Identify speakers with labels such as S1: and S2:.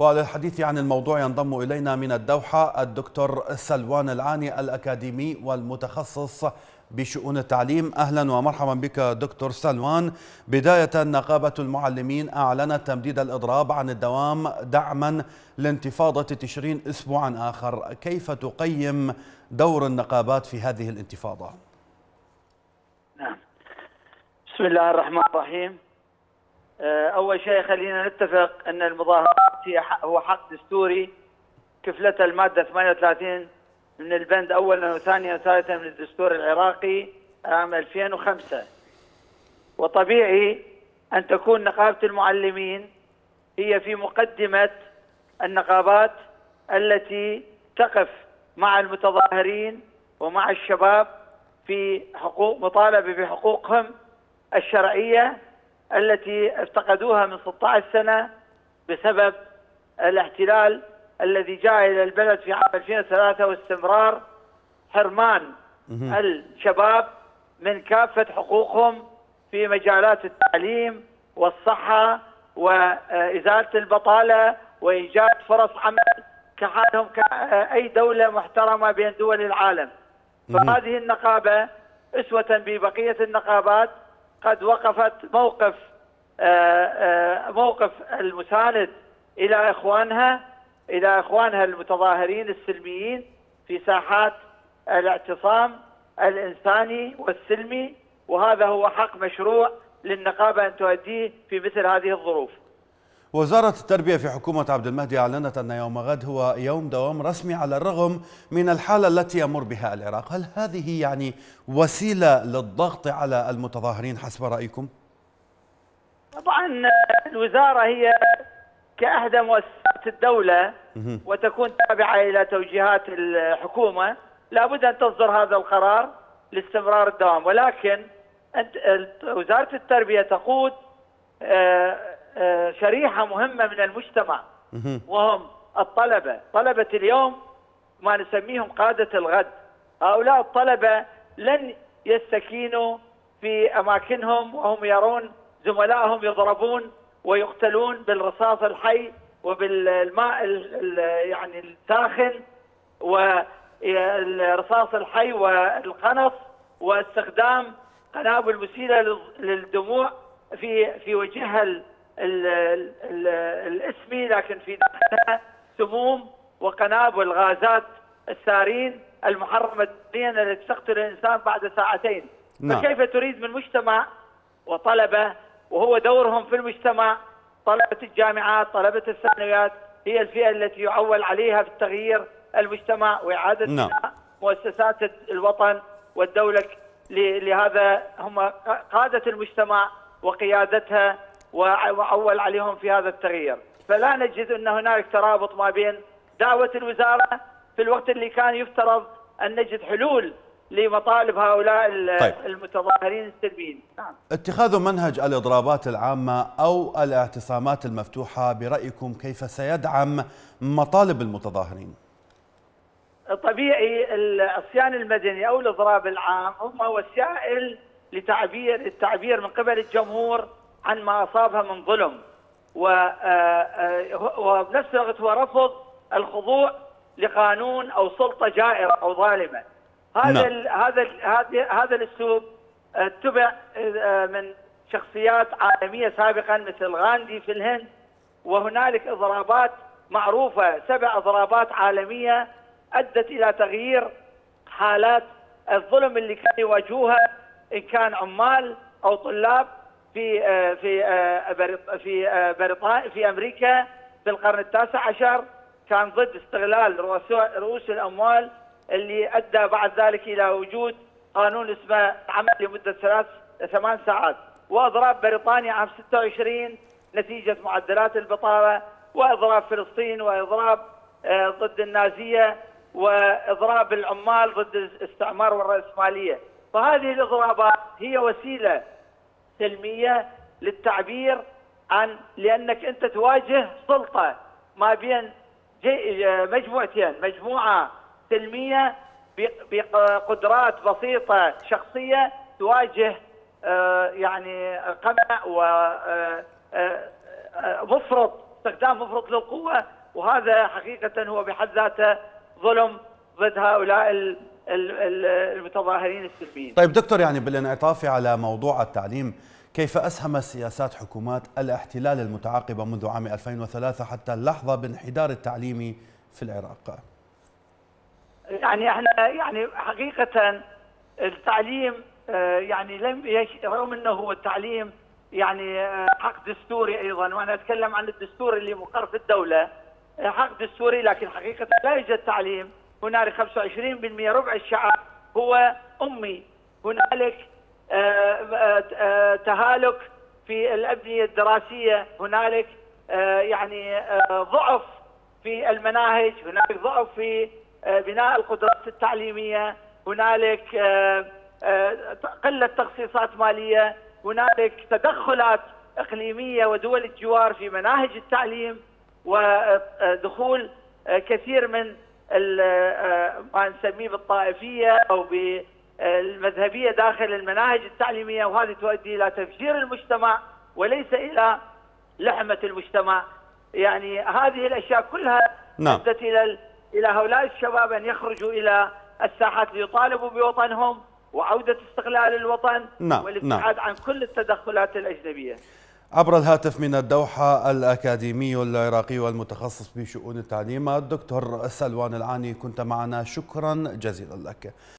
S1: وللحديث عن الموضوع ينضم إلينا من الدوحة الدكتور سلوان العاني الأكاديمي والمتخصص بشؤون التعليم. أهلا ومرحبا بك دكتور سلوان. بداية، نقابة المعلمين أعلنت تمديد الإضراب عن الدوام دعما لانتفاضة تشرين أسبوعا آخر، كيف تقيم دور النقابات في هذه الانتفاضة؟
S2: نعم، بسم الله الرحمن الرحيم. أول شيء خلينا نتفق أن المظاهرات هو حق دستوري كفلته المادة 38 من البند أولا وثانيا وثالثا من الدستور العراقي عام 2005. وطبيعي أن تكون نقابة المعلمين هي في مقدمة النقابات التي تقف مع المتظاهرين ومع الشباب في حقوق مطالبة بحقوقهم الشرعية التي افتقدوها من 16 سنة بسبب الاحتلال الذي جاء إلى البلد في عام 2003 واستمرار حرمان الشباب من كافة حقوقهم في مجالات التعليم والصحة وإزالة البطالة وإيجاد فرص عمل كحالهم كأي دولة محترمة بين دول العالم. فهذه النقابة أسوة ببقية النقابات قد وقفت موقف المساند إلى إخوانها المتظاهرين السلميين في ساحات الاعتصام الإنساني والسلمي، وهذا هو حق مشروع للنقابة أن تؤديه في مثل هذه الظروف.
S1: وزارة التربية في حكومة عبد المهدي أعلنت أن يوم غد هو يوم دوام رسمي على الرغم من الحالة التي يمر بها العراق. هل هذه يعني وسيلة للضغط على المتظاهرين حسب رأيكم؟
S2: طبعا الوزارة هي كأحدى مؤسسات الدولة وتكون تابعة إلى توجيهات الحكومة، لابد أن تصدر هذا القرار لاستمرار الدوام، ولكن وزارة التربية تقود شريحة مهمة من المجتمع وهم طلبة اليوم، ما نسميهم قادة الغد. هؤلاء الطلبة لن يستكينوا في أماكنهم وهم يرون زملائهم يضربون ويقتلون بالرصاص الحي وبالماء يعني الساخن والرصاص الحي والقنص واستخدام قنابل مسيلة للدموع في وجهها الاسمي، لكن في داخلها سموم وقنابل غازات السارين المحرمة دينيا التي تقتل الإنسان بعد ساعتين. فكيف تريد من مجتمع وطلبة، وهو دورهم في المجتمع، طلبة الجامعات طلبة الثانويات هي الفئة التي يعول عليها في تغيير المجتمع وإعادة بناء مؤسسات الوطن والدولة، لهذا هم قادة المجتمع وقيادتها وعول عليهم في هذا التغيير. فلا نجد أن هناك ترابط ما بين دعوة الوزارة في الوقت اللي كان يفترض أن نجد حلول لمطالب هؤلاء المتظاهرين السلميين. نعم.
S1: اتخاذ منهج الإضرابات العامة أو الاعتصامات المفتوحة برأيكم كيف سيدعم مطالب المتظاهرين؟
S2: طبيعي العصيان المدني أو الإضراب العام هم وسائل للتعبير من قبل الجمهور عن ما أصابها من ظلم، وبنفس الوقت هو رفض الخضوع لقانون أو سلطة جائرة أو ظالمة. هذا الاسلوب اتبع من شخصيات عالميه سابقا مثل غاندي في الهند، وهنالك اضرابات معروفه 7 اضرابات عالميه ادت الى تغيير حالات الظلم اللي كانوا يواجهوها ان كان عمال او طلاب في امريكا في القرن التاسع عشر، كان ضد استغلال رؤوس الاموال اللي ادى بعد ذلك الى وجود قانون اسمه عمل لمده 8 ساعات، واضراب بريطانيا عام 26 نتيجه معدلات البطاله، واضراب فلسطين، واضراب ضد النازيه، واضراب العمال ضد الاستعمار والراسماليه. فهذه الاضرابات هي وسيله سلميه للتعبير عن، لانك انت تواجه سلطه ما بين مجموعتين، مجموعه سلمية بقدرات بسيطة شخصية تواجه يعني قمع ومفرط استخدام مفرط للقوة، وهذا حقيقة هو بحد ذاته ظلم ضد هؤلاء المتظاهرين السلميين.
S1: طيب دكتور، يعني بالانعطاف على موضوع التعليم، كيف أسهم سياسات حكومات الاحتلال المتعاقبة منذ عام 2003 حتى اللحظة بانحدار التعليمي في العراق؟
S2: يعني احنا يعني حقيقة التعليم يعني رغم انه هو التعليم يعني حق دستوري ايضا، وانا اتكلم عن الدستور اللي مقر في الدولة، حق دستوري، لكن حقيقة لا يوجد تعليم. هنالك 25% ربع الشعب هو امي، هنالك تهالك في الابنية الدراسية، هنالك يعني ضعف في المناهج، هنالك ضعف في بناء القدرات التعليمية، هنالك قلة تخصيصات مالية، هنالك تدخلات إقليمية ودول الجوار في مناهج التعليم، ودخول كثير من ما نسميه بالطائفية أو بالمذهبية داخل المناهج التعليمية، وهذه تؤدي إلى تفجير المجتمع وليس إلى لحمة المجتمع. يعني هذه الأشياء كلها أدت إلى هؤلاء الشباب أن يخرجوا إلى الساحات ليطالبوا بوطنهم وعودة استقلال الوطن والابتعاد عن كل التدخلات الأجنبية.
S1: عبر الهاتف من الدوحة الأكاديمي العراقي والمتخصص بشؤون التعليم الدكتور سلوان العاني، كنت معنا، شكرا جزيلا لك.